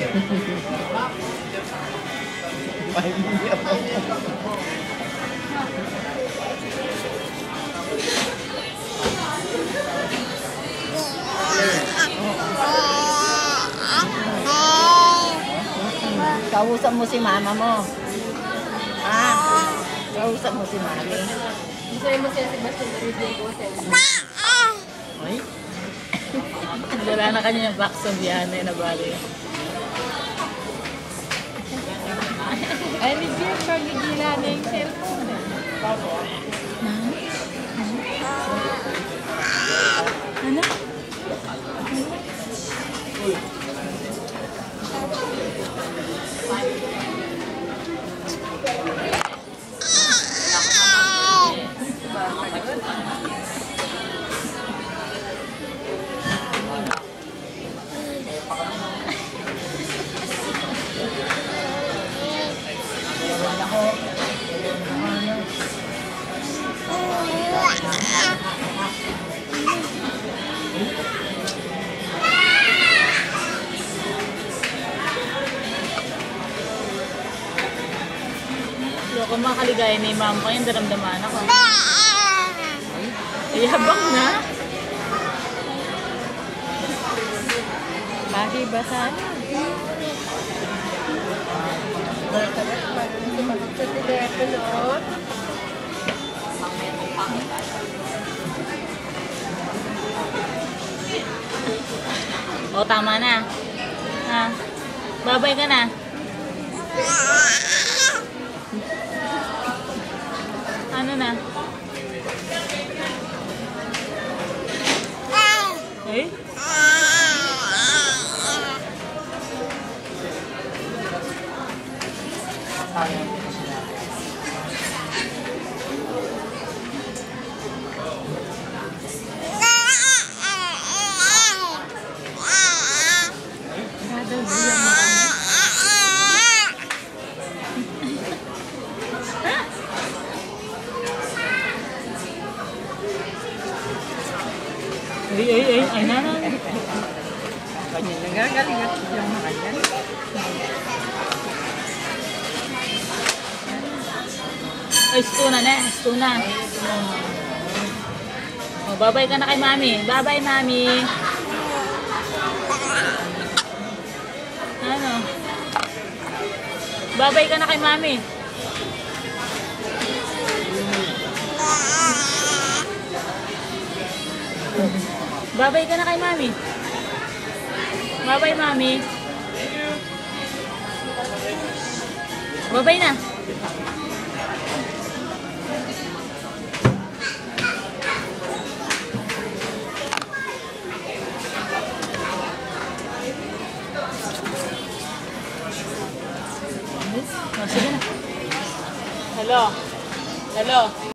Kausap mo si mama mo. Ah, kausap mo si mami. Gusto mo siya si Bastian Rizal ko sa Ay? Dala na kanya yung bakson yan na nabali. Ay, hindi yung pagigila na yung cellphone. Ano? Kung makaligaya ni ma'am ko, yung daramdaman ako. Ay, habang na. Lagi ba sana? Sa telepono. O, tama na. Ha? Babay ka na. Ano na? Eh? Ay, na. Kanya nagagaling at yung mga yan. Ay, stuna na. Stuna. O, babay ka na kay mami. Babay, mami. Ano? Babay ka na kay mami. Babay ka na kay mami. Babay, mami. Babay na. Oh, sige na. Hello. Hello.